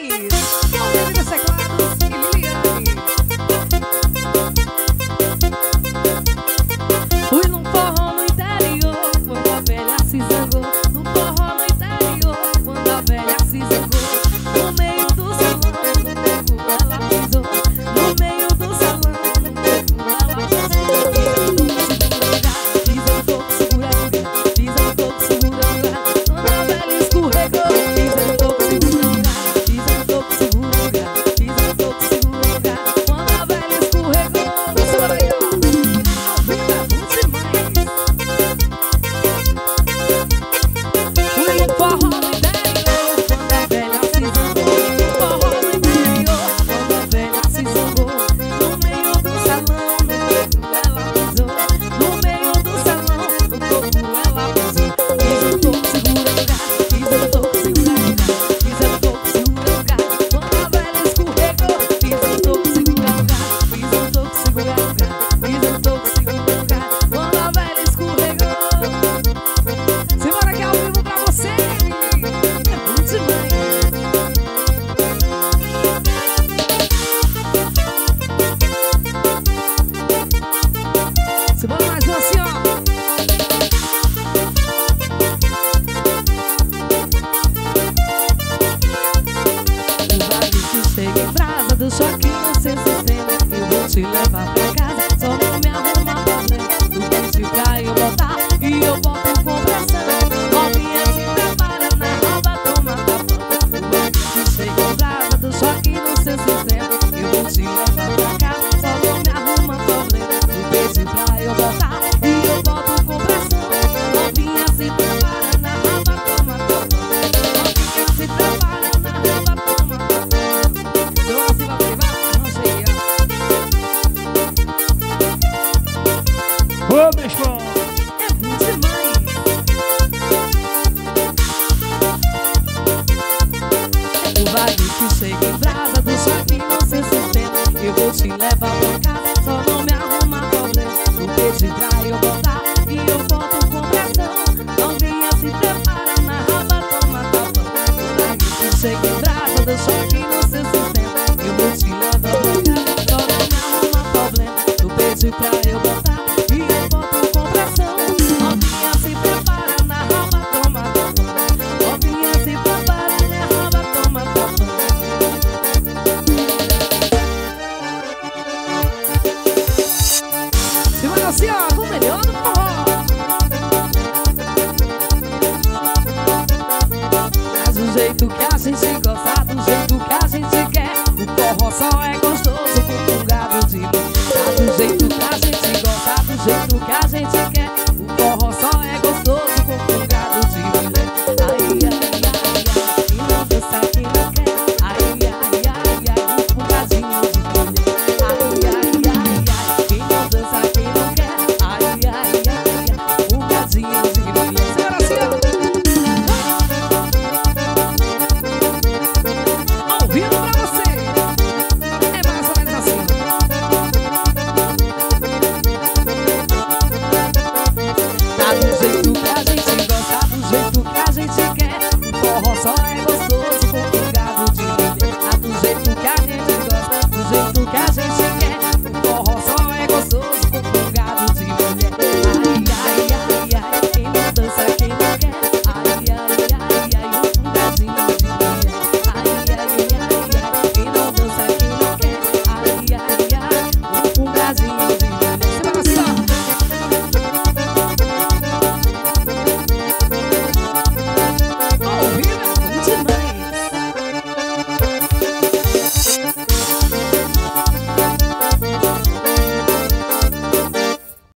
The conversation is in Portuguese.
Almeida Teclados e Liliane. Fui num forró no interior, quando a velha se zangou. Num forró no interior, quando a velha se zangou. No meio do salão, no tempo ela pisou. No meio do salão, no tempo ela pisou. Pisa no topo, segura o lugar. Pisa no topo, segura o lugar. Quando a velha escorregou. Pisa no topo, segura o lugar. Pisa no topo, segura o lugar. Pisa no topo, segura o lugar. Quando a velha escorregou. Segura aí, ó. Só que você se entenda, eu vou te levar pra casa. Só não me arruma problema do preço pra eu botar. E eu boto com pressão. Novinha se prepara na roda, toma tapão. Tu chega em casa, do só que no seu sistema. Eu vou te levar pra casa. Só não me arruma problema do preço pra eu botar. E eu boto com pressão. Novinha se prepara na roda, toma tapão. Novinha se prepara na roda, toma tapão. Ô, bicho! É bom demais! O vague que chega em brasa, do só que no seu sistema. Eu vou te levar pra casa, só não me arruma problema. No beijo pra eu botar e eu boto com pressão. Novinha se prepara na raba, toma tapão. O vague que chega em brasa, do só que no seu sistema. Eu vou te levar pra casa, só não me arruma problema. No beijo pra eu botar. Assim, ó, com o melhor do forró. Mas do jeito que a gente gosta, do jeito que a gente quer. O forró só é